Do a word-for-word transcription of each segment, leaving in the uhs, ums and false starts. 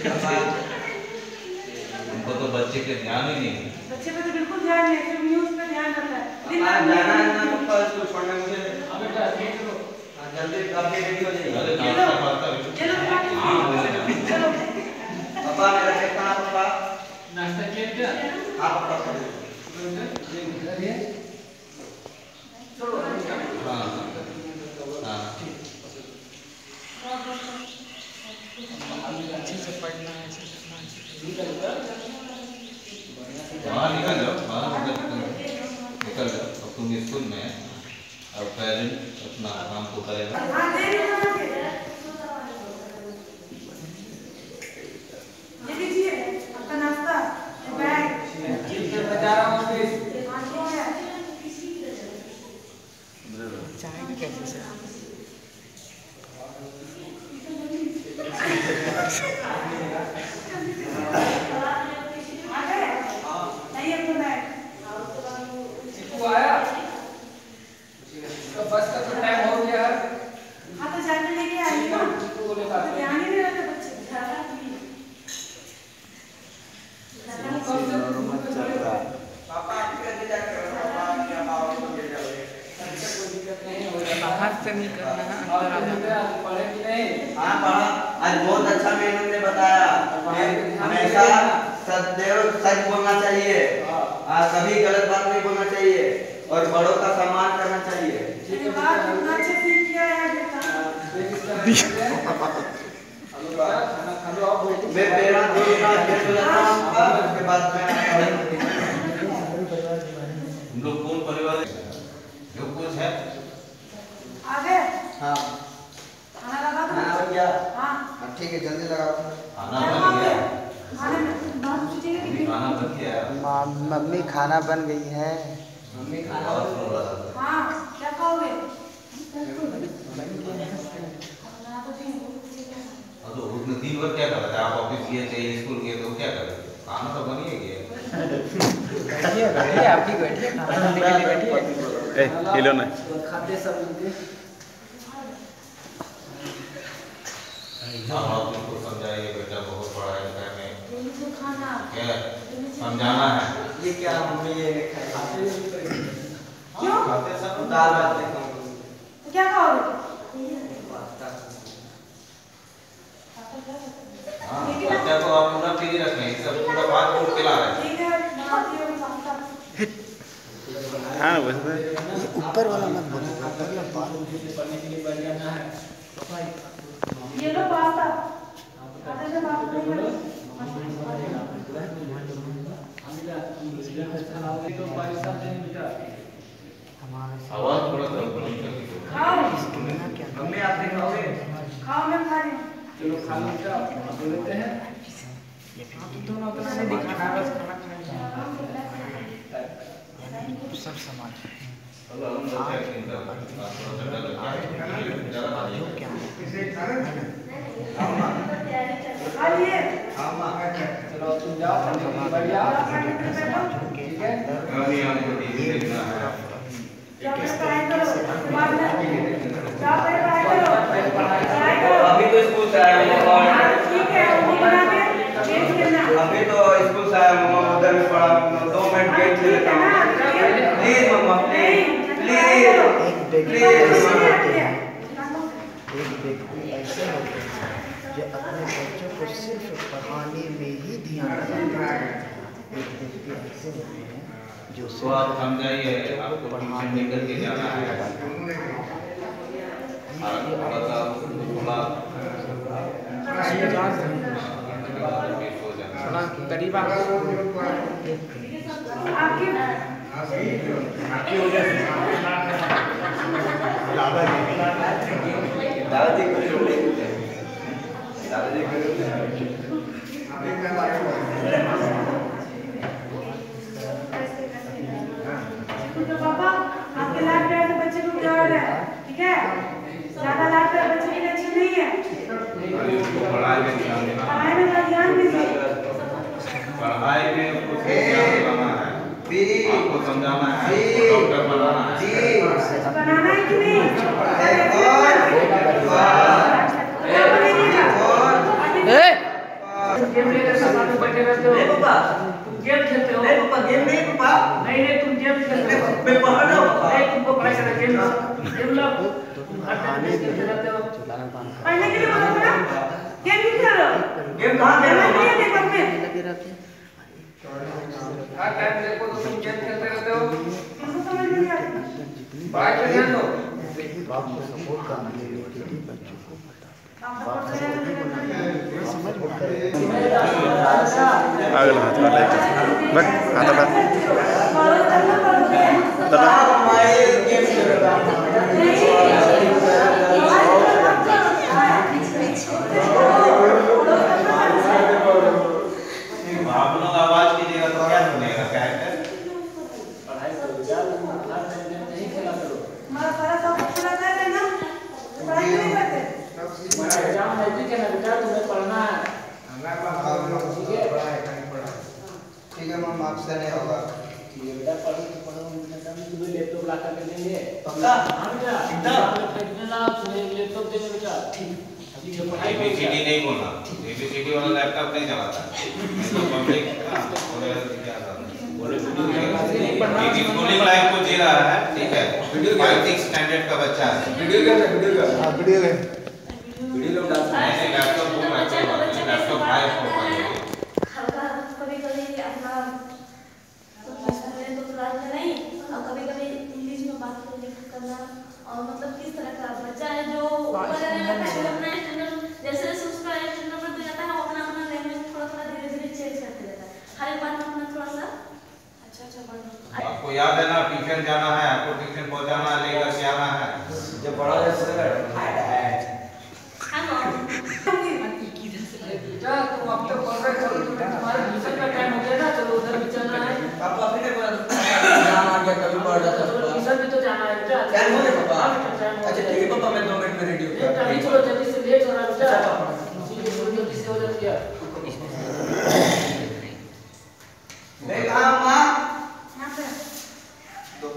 उनको तो बच्चे के ध्यान ही नहीं है। बच्चे पे तो बिल्कुल ध्यान नहीं है, सिर्फ न्यूज़ पे ध्यान रहता है। दिन आज जाना है ना पापा स्कूल छोड़ने मुझे। अब बेटा चलो जल्दी कब के रेडी हो जाइए। अरे नाश्ता करता है। चलो हां चलो पापा मेरा चेक करना पापा। नाश्ता किया क्या? हां पापा चलो हां हां अच्छे से पढ़ना है, अच्छे से बाहर निकल जाओ, बाहर निकल निकल जाओ। अब तुम स्कूल में अब पेरेंट अपना काम को करेगा। ये लीजिए आपका नाश्ता, बैग। जा रहा हूँ प्लीज। चाय भी कैसे से बस का तो टाइम हो गया है। हाँ तो जाके लेके आइए ना, ध्यान ही नहीं रहता बच्चे। पापा आपके जाकर पापा क्या पाओ तो ले जाओगे। कोई दिक्कत नहीं हो रहा। बाहर से नहीं करना है, अंदर आना। पढ़े कि नहीं? हाँ पढ़ा। आज बहुत अच्छा मैडम ने बताया कि हमेशा सदैव सच बोलना चाहिए, कभी गलत बात नहीं बोलना चाहिए और बड़ों का सम्मान करना चाहिए। मैं मेरा दोस्त का गेट लेता हूँ, उसके बाद मैं हम लोग कौन परिवार जो कुछ है आगे हाँ खाना लगा दो। खाना बन गया। हाँ ठीक है जल्दी लगाओ। खाना बन गया। खाने में बहुत चीजें हैं। खाना बन गया। मम्मी खाना बन गई है। मम्मी खाना बन गई। हाँ क्या खाओगे? तो उसने दिन भर क्या करा था? आप ऑफिस गए थे, स्कूल गए तो क्या करा? खाना तो बन ही गया। बैठिए बैठिए, आप ही बैठिए, खाना खाने के लिए बैठिए। ए किलो ना खाते सब मिलके। हाँ आप उसको समझाइए बेटा, बहुत पढ़ाई लिखाई में खाना क्या समझाना है। ये क्या मम्मी ये खाते क्यों? खाते सब दाल भात लेता हूँ। तो क्या खाओगे? हाँ बच्चा को आप पूरा फ्री रखें, सब पूरा बात को खिला रहे हैं। ठीक है बनाती हूँ पास्ता। हाँ बस ऊपर वाला मत बोलो। पढ़ने के लिए बैठ जाना है। ये लो पास्ता। खाते से बात नहीं करो। आवाज थोड़ा सा खाओ मम्मी आप नहीं खाओगे? खाओ, मैं खा रही हूँ। चलो खा लो क्या बोल लेते हैं। दोनों तरफ से दिखाना है, बस खाना खाना सब सामान खा लिए? चलो तुम जाओ बढ़िया ठीक है। क्या पढ़ाई करो, बाद में क्या पढ़ाई करो, पढ़ाई करो। अभी तो स्कूल से आया हूँ। ठीक है वो बना के गेम खेलना। अभी तो स्कूल से आया हूँ, उधर में पढ़ा दो मिनट गेम खेल लेता हूँ। प्लीज मम्मा प्लीज प्लीज प्लीज। एक व्यक्ति ऐसे होते हैं जो अपने बच्चों को सिर्फ पढ़ाने में ही ध्यान लगाते हैं। एक व्यक्ति ऐसे होते हैं जो तो आप समझाइए, आपको ट्यूशन लेकर के जाना है। थोड़ा करीब आओ। आपकी आपकी वजह से दादाजी दादाजी को दादाजी को तो पापा आपके लाड प्यार से बच्चे को बिगाड़ रहे हैं, ठीक है? ज्यादा लाड प्यार बच्चे के लिए अच्छा नहीं है। पढ़ाई में ध्यान देना, पढ़ाई में ध्यान दीजिए। पढ़ाई में उसको ध्यान देना है, आपको समझाना है, डॉक्टर बनाना है। बनाना है कि नहीं? पढ़ाने के लिए पढ़ने के लिए बोला था ना? गेम क्यों खेल रहे हो? गेम कहाँ खेल रहे हो? नहीं है देखो में। लगे रहते हैं। हर टाइम देखो तो तुम गेम खेलते रहते हो। हमको समझ नहीं आता। बाहर चले जाओ। बाप को सपोर्ट करने के लिए बच्चों को बता आप बाप सपोर्ट का करें सपोर्ट बनाने समझ में अगला हाथ वाला है बट हाथ वाला फॉलो करना पड़ता दला आप लोग आवाज कीजिएगा तो क्या सुनेगा क्या है? हमारा सारा सब पूरा कर रहे हैं ना? पढ़ाई नहीं करते। मेरा एग्जाम नजदीक है ना बेटा, तुम्हें पढ़ना है। ठीक है? ठीक है मैम, आपसे नहीं होगा। ठीक है बेटा, पढ़ो तो पढ़ो, तुम्हें लैपटॉप ला कर देंगे। पक्का? हाँ बेटा, एकदम फेंकने ना, तुम्हें लैपटॉप देंगे बेटा। ठीक है, पढ़ाई करो। एबीसीडी नहीं बोलना, एबीसीडी वाला लैपटॉप नहीं चलाता मैं तो पब्लिक का और क्या था ये स्कूलिंग लाइफ को जी रहा है, ठीक है, फाइव सिक्स स्टैंडर्ड का बच्चा है। वीडियो क्या है? वीडियो क्या? हाँ वीडियो है। वीडियो लोग डालते हैं। नहीं लैपटॉप वो लैपटॉप लैपटॉप भाई को हल्का कभी कभी अपना तो क्लास में नहीं और कभी कभी इंग्लिश में बात करना और मतलब किस तरह का बच्चा है जो ऊपर जाने लगता है अपना स्टैंडर्ड जैसे जैसे उसका स्टैंडर्ड बढ़ता जाता है वो अपना अपना लैंग्वेज थोड़ा थोड़ा धीरे धीरे चेंज करते रहता है हर एक बात में अपना थोड़ा सा अच्छा अच्छा बढ़ आपको याद है ना ट्यूशन जाना है, आपको ट्यूशन पहुंचाना है, लेकर के आना है। जब बड़ा जैसे बेटा, तुम अब तक पढ़ रहे हो, तुम्हारे ट्यूशन का टाइम हो गया ना, चलो उधर भी चलना है। पापा फिर एक बार नाम आ गया, कभी पढ़ जाता चलो था। ट्यूशन भी तो जाना है बेटा। टाइम हो गया पापा? हाँ बेटा, टाइम हो अच्छा गया। ठीक है पापा, मैं दो मिनट में रेडी बेटा, हूँ। अभी चलो जल्दी से, लेट हो रहा है बेटा। अच्छा, पापा। ठीक है, थोड़ी जल्दी से हो जाती है। नहीं कहाँ माँ? यहाँ पे। दो।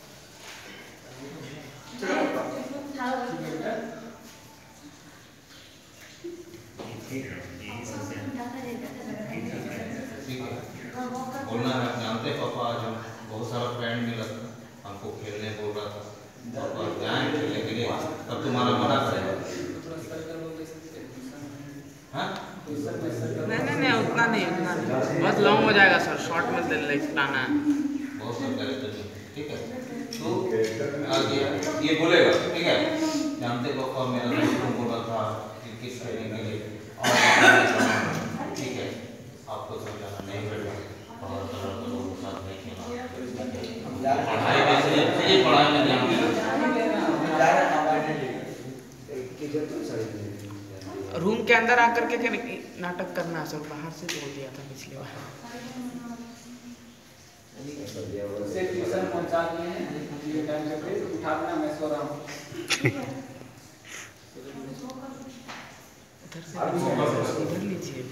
चलो पापा। ठीक है, बोलना है। जानते हैं पापा आज हम बहुत सारा फ्रेंड मिला था, हमको खेलने बोल रहा था, पापा जाएं खेलने के लिए, तब तुम्हारा मना करेगा। हाँ? नहीं नहीं नहीं उतना नहीं उतना नहीं बहुत लॉन्ग हो जाएगा सर, शॉर्ट में दे लिखना है। बहुत सब कैरेक्टर नहीं, ठीक है। तो आगे ये बोलेगा, ठीक है। जानते पापा मेरा दोस्त बोला था क्रिकेट खेलने के लिए और ठीक है, आपको समझाना नहीं पड़ेगा और लोगों के साथ नहीं खेलना, पढ़ाई वैसे अच्छी पढ़ाई में ध्यान देना। रूम के अंदर आकर के कर- नाटक करना है सर, बाहर से बोल दिया था पिछली बार। उसे ट्यूशन पहुंचा दिए हैं, ये टाइम से फिर उठा देना, मैं सो रहा हूँ। इधर लीजिए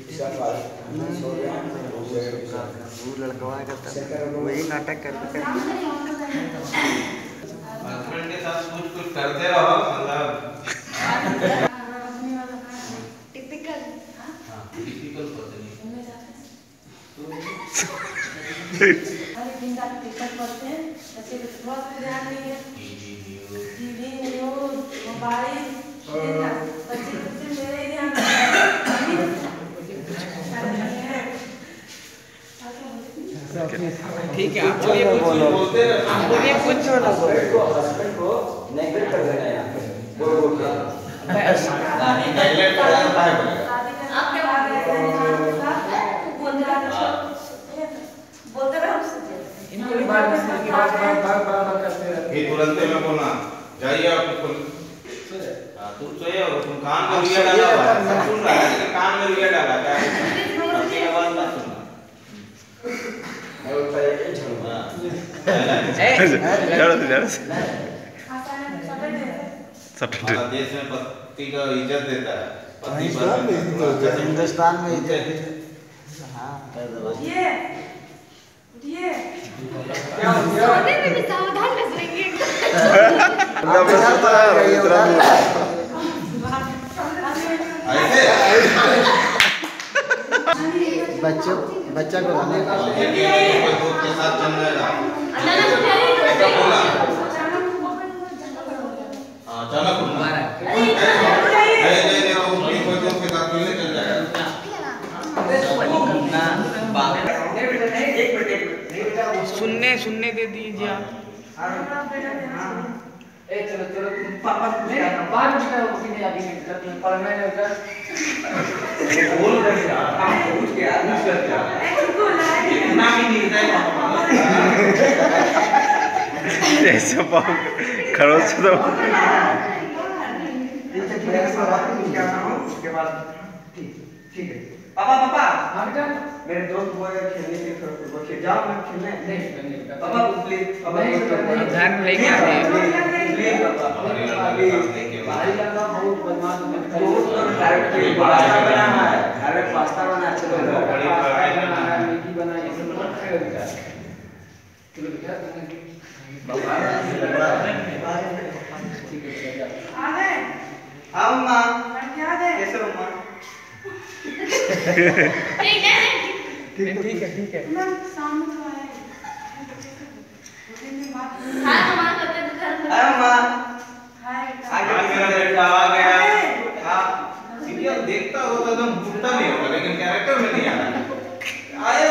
वो लड़का करता है वही नाटक करते हस्बैंड के साथ कुछ कुछ करते रहो, मतलब टिपिकल टिपिकल पता नहीं। हर दिन का पेपर पढ़ते हैं, बच्चे को बहुत ध्यान नहीं है। टीवी, न्यूज़, मोबाइल, देखना, बच्चे को सिर्फ मेरे ही ध्यान ठीक है। आप बोलिए कुछ बोलते रहो। आप बोलिए कुछ हस्बैंड को नेगलेक्ट कर देना है यहाँ पे। बोल बोल के। नहीं नेगलेक्ट करना तो है बोलेगा। आपके बाद ऐसे बोलते बोलते रहो उससे। इनको भी बार बार की बात बार बार बार बार करते रहते ये तुरंत में बोलना, जाइए आप खुल। हाँ, तुम सोए हो, तुम कान में रुइया डाला हुआ है, सब सुन रहा है, लेकिन कान में रुइया डाला क्या है? आपकी आवाज ना सुनना। मैं उठा ये झूठा। जरा से जरा से हमारा देश में पति का इज्जत देता है, पति हिंदुस्तान में पर हिंदुस्तान में इज्जत हाँ उठिए, उठिए। क्या हो गया? सोने में भी सावधान रहेंगे। बच्चों बच्चा को लाने का कोई दोस्त के साथ चल जाएगा। अचानक उठाइए तो ऐसा बोला। हाँ ए चलो चलो पापा नहीं बाद में मैं उसी ने अभी नहीं कर पढ़ना है उधर बोल रहे यार हम पूछ के यार पूछ करके यार इतना भी नहीं है पापा ऐसे पाओ खरोच से तो उसके बाद ठीक ठीक है पापा पापा हां बेटा मेरे दोस्त बोल रहे खेलने के लिए फुटबॉल खेल जाओ मैं खेलने नहीं नहीं पापा प्लीज पापा घर में लेके आते हैं प्लीज पापा भाई लगा बहुत बदमाश मत वो तो डायरेक्ट पास्ता बना है अरे पास्ता बना चलो मैगी बना ये सब मत खाओ बेटा चलो बेटा ठीक है बेटा आ गए आओ मां क्या दे कैसे हो मां ठीक है ठीक है ठीक है ना सामने तो आए हां हमारा करते घर में आओ मां हाय आगे मेरा बेटा आ गया हां सीरियल देखता हो तो एकदम भूलता नहीं होगा लेकिन कैरेक्टर में नहीं आता आया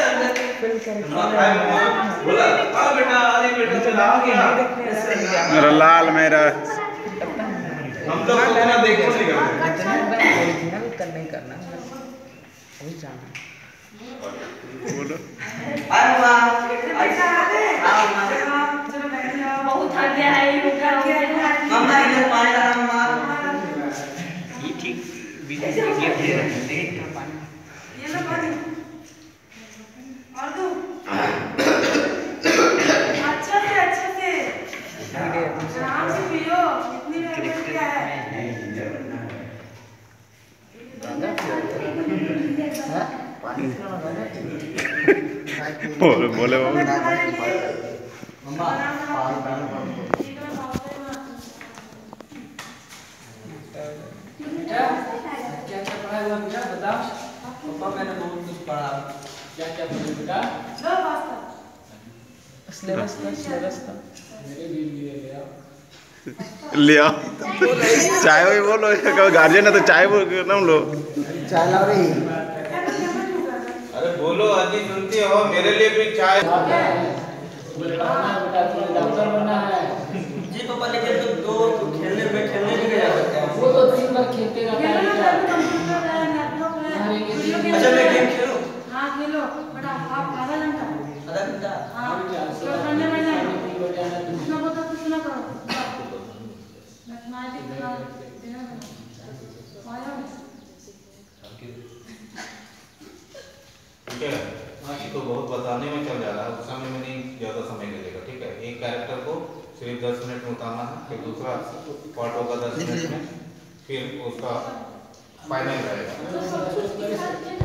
बोला आ बेटा अरे बेटा चला आ गया मेरा लाल मेरा हम तो अपना देखो नहीं करते ओरिजिनल कर नहीं करना वही जाना बोलो आओ मां अच्छा आ गए आओ मां चलो बैठ जाओ बहुत थक गया है ये रुका मम्मा इधर पानी ला मम्मा ये ठीक वीडियो ये दे रहे हैं पानी ये लो पानी और दो अच्छा से अच्छा से आराम से पियो इतनी देर क्या है बोले बोले वो मम्मा बेटा क्या क्या पढ़ा हुआ बेटा बताओ पापा मैंने बहुत कुछ पढ़ा क्या क्या पढ़ा बेटा लो पास्ता सिलेबस का सिलेबस का मेरे भी लिए ले आओ लिया चाय भी बोलो कभी गार्जियन है तो चाय बोल नाम लो चाय ला रही अरे बोलो अजी सुनती हो मेरे लिए भी चाय बेटा तुम्हें डॉक्टर बनना है जी पापा लेकिन तो दो खेलने में खेलने नहीं गया सकता वो तो दिन भर खेलते रहता है बेटा कंप्यूटर है लैपटॉप है वीडियो गेम अच्छा मैं गेम खेलूं हाँ खेलो बड़ा आप आधा घंटा आधा घंटा हाँ तो करने में जाना कुछ ना बोलो कुछ ना करो मैथमेटिक्स का देना आया ठीक है बाकी तो बहुत बताने में चल जा रहा है उस समय में नहीं ज़्यादा समय लगेगा ठीक है एक कैरेक्टर को सिर्फ दस मिनट में उतारना है फिर दूसरा पार्ट होगा दस मिनट में फिर उसका फाइनल रहेगा